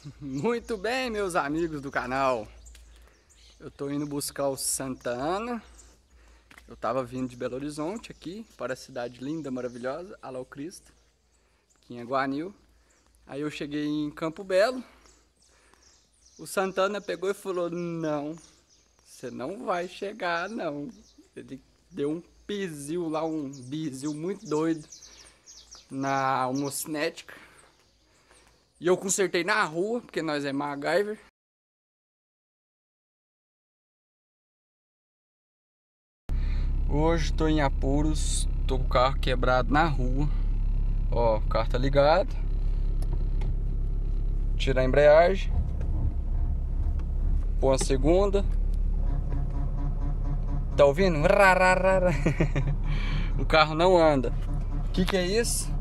Muito bem, meus amigos do canal. Eu tô indo buscar o Santa Ana. Eu tava vindo de Belo Horizonte aqui para a cidade linda, maravilhosa, Alô Cristo, aqui em Aguanil. Aí eu cheguei em Campo Belo. O Santana pegou e falou: não, você não vai chegar não. Ele deu um pisil lá, um bizil muito doido na homocinética. E eu consertei na rua, porque nós é MacGyver. Hoje tô em apuros, tô com o carro quebrado na rua. Ó, o carro tá ligado. Tirar a embreagem. Pôr a segunda. Tá ouvindo? O carro não anda. O que é isso?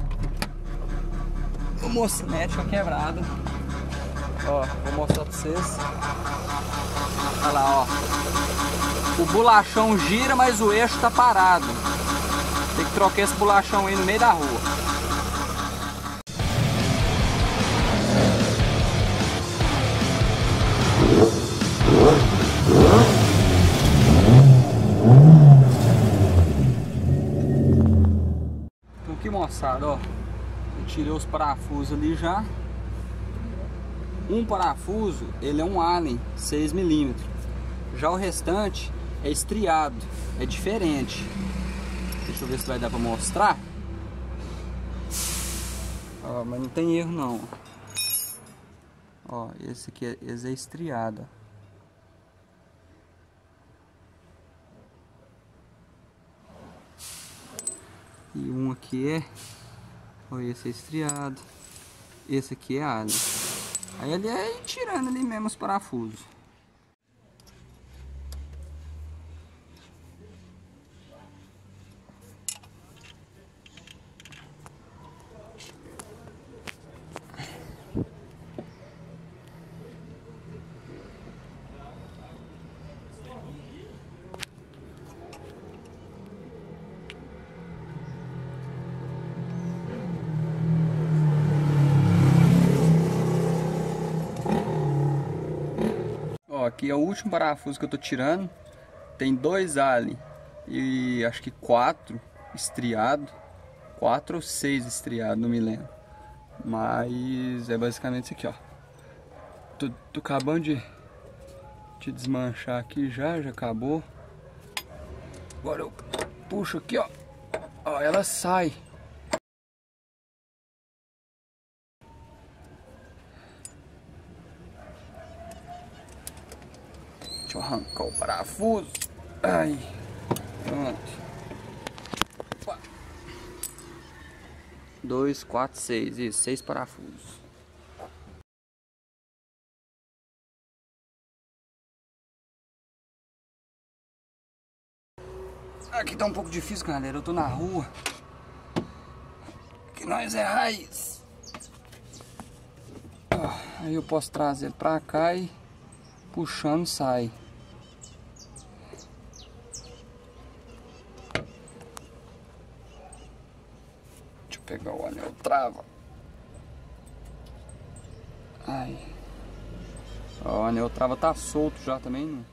Homocinética quebrada. Ó, vou mostrar pra vocês. Olha lá, ó. O bolachão gira, mas o eixo tá parado. Tem que trocar esse bolachão aí no meio da rua. Então aqui, moçada, ó. Eu tirei os parafusos ali já. Um parafuso, ele é um Allen 6mm. Já o restante é estriado, é diferente. Deixa eu ver se vai dar pra mostrar. Ó, mas não tem erro não. Ó, esse aqui esse é estriado. E um aqui é... Ó, esse é estriado. Esse aqui é Allen. Aí ele é tirando ali mesmo os parafusos. Ó, aqui é o último parafuso que eu tô tirando. Tem 2 Allen e acho que 4 estriado. 4 ou 6 estriado, não me lembro. Mas é basicamente isso aqui, ó. Tô acabando de desmanchar aqui já acabou. Agora eu puxo aqui, ó. Ó, ela sai. Deixa eu arrancar o parafuso. Ai, pronto. 2, 4, 6, isso, 6 parafusos. Aqui tá um pouco difícil, galera. Eu tô na rua. Que nós é raiz. Ó, aí eu posso trazer ele pra cá e puxando sai. Deixa eu pegar o anel trava. Ai. Ó, o anel trava tá solto já também, né?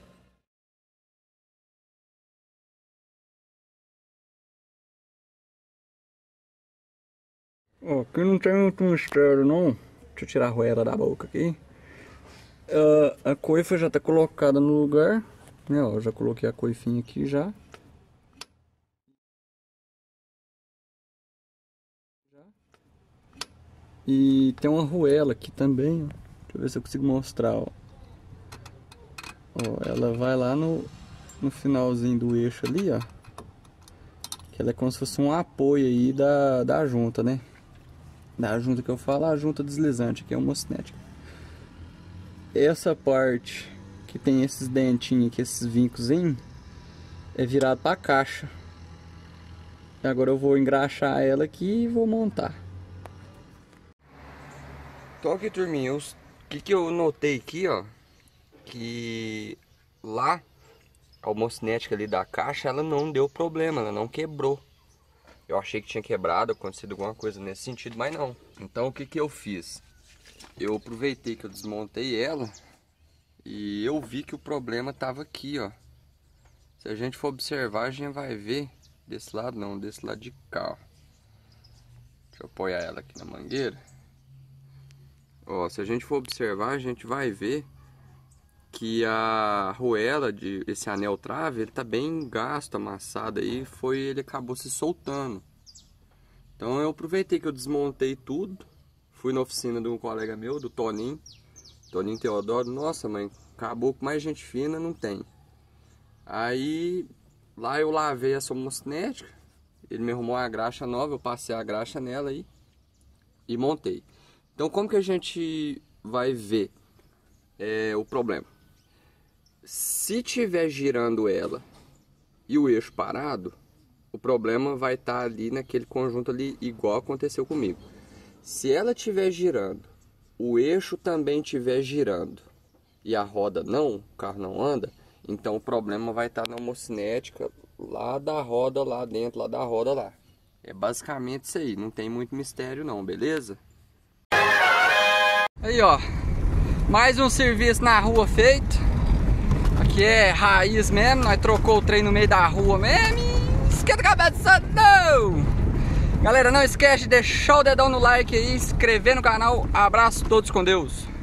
Ó, aqui não tem muito mistério não. Deixa eu tirar a arruela da boca aqui. A coifa já tá colocada no lugar, né? Ó, já coloquei a coifinha aqui já. E tem uma arruela aqui também, ó. Deixa eu ver se eu consigo mostrar, ó. Ó, ela vai lá no finalzinho do eixo ali, ó. Que ela é como se fosse um apoio aí da junta, né? Da junta que eu falo, a junta deslizante, que é homocinética. Essa parte que tem esses dentinhos aqui, esses vincozinhos, é virado para a caixa. E agora eu vou engraxar ela aqui e vou montar. Então aqui, turminha, o que eu notei aqui, ó, que lá a homocinética ali da caixa, ela não deu problema, ela não quebrou. Eu achei que tinha quebrado, acontecido alguma coisa nesse sentido, mas não. Então o que eu fiz? eu aproveitei que eu desmontei ela e eu vi que o problema tava aqui, ó. Se a gente for observar, a gente vai ver desse lado não, desse lado de cá, ó. Deixa eu apoiar ela aqui na mangueira. Ó, se a gente for observar, a gente vai ver que a arruela de esse anel trave, ele tá bem gasto, amassado aí, ele acabou se soltando. Então eu aproveitei que eu desmontei tudo, fui na oficina de um colega meu, do Toninho Teodoro. Nossa, mãe, acabou com mais gente fina, não tem. Aí lá eu lavei a somocinética, ele me arrumou uma graxa nova, eu passei a graxa nela aí e montei. Então como que a gente vai ver o problema? Se tiver girando ela e o eixo parado, o problema vai estar ali naquele conjunto ali, igual aconteceu comigo. Se ela estiver girando, o eixo também estiver girando e a roda não, o carro não anda, então o problema vai estar na homocinética lá da roda, lá dentro, lá da roda lá. É basicamente isso aí, não tem muito mistério não, beleza? Aí, ó, mais um serviço na rua feito. Aqui é raiz mesmo, nós trocou o trem no meio da rua mesmo e esquenta a cabeça não! Galera, não esquece de deixar o dedão no like aí, inscrever no canal. Abraço, todos com Deus!